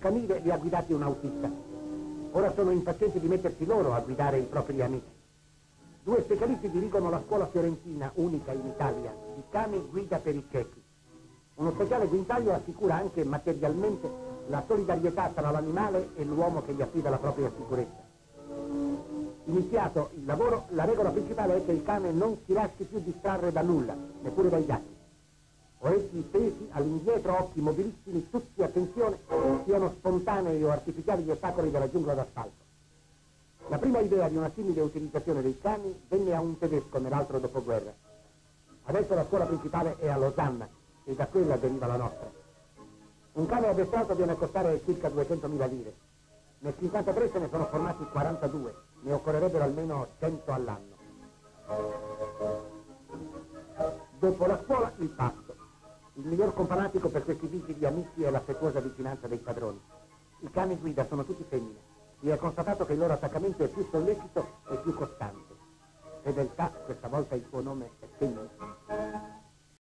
canile li ha guidati un autista. Ora sono impazienti di mettersi loro a guidare i propri amici. 2 specialisti dirigono la scuola fiorentina, unica in Italia, di cani guida per i ciechi. Uno speciale guinzaglio assicura anche materialmente la solidarietà tra l'animale e l'uomo che gli affida la propria sicurezza. Iniziato il lavoro, la regola principale è che il cane non si lasci più distrarre da nulla, neppure dai gatti. Orecchi tesi all'indietro, occhi mobilissimi, tutti attenzione, siano spontanei o artificiali gli ostacoli della giungla d'asfalto. La prima idea di una simile utilizzazione dei cani venne a un tedesco nell'altro dopoguerra. Adesso la scuola principale è a Losanna e da quella deriva la nostra. Un cane addestrato viene a costare circa 200.000 lire. Nel 1953 se ne sono formati 42, ne occorrerebbero almeno 100 all'anno. Dopo la scuola, il pasto. Il miglior companatico per questi vigili amici è l'affettuosa vicinanza dei padroni. I cani guida sono tutti femmine. Si è constatato che il loro attaccamento è più sollecito e più costante. Fedeltà, questa volta il suo nome è femmina.